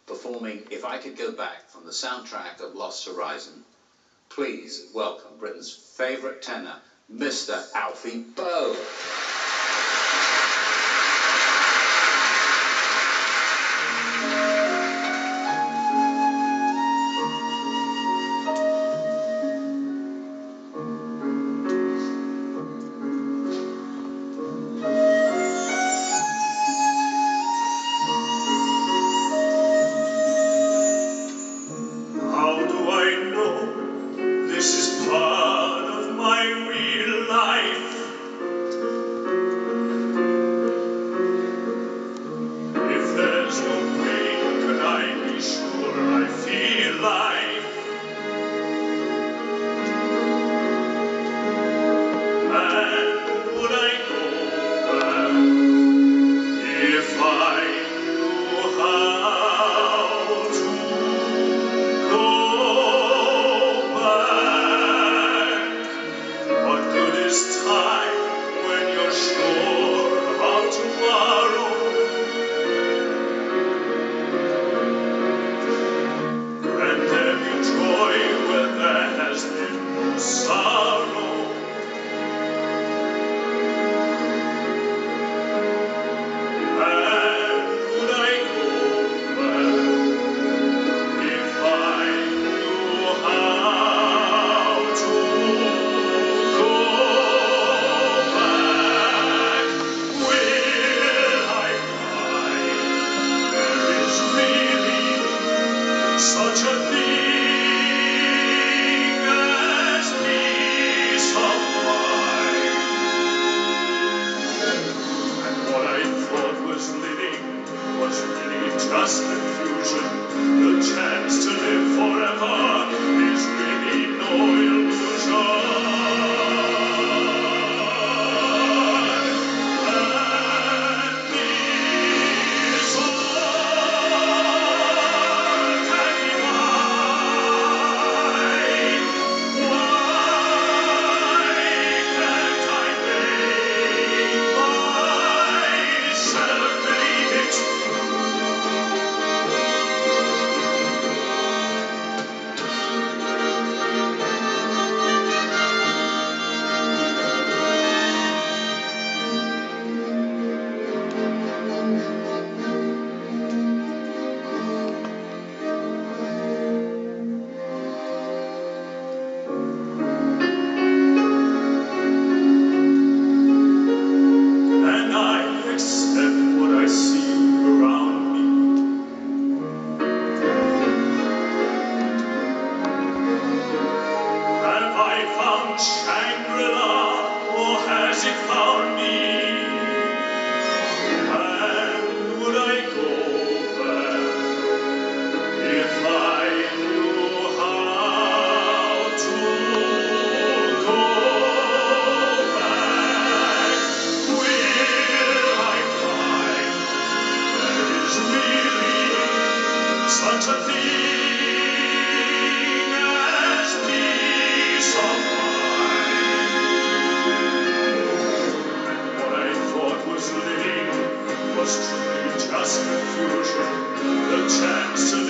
performing If I Could Go Back from the soundtrack of Lost Horizon. Please welcome Britain's favourite tenor, Mr. Alfie Boe. This is part of my real life. If there's no pain, can I be sure I feel life? And would I go back if I knew how to go back? What good is time when you're sure of tomorrow? And have you joy where there has been no sorrow? And would I go back if I knew how to go back? Will I find there is really such a thing as peace of mind? And what I thought was living was really just confusion. The chance to live forever is really no illusion. And these all can be mine. Why can't I make myself believe it? And I accept what I see around me. Have I found Shangri-La, or has it found me? And would I go back if I knew how to go back? Will I find there is really such a thing as peace of mind? And what I thought was living was truly just confusion. The chance to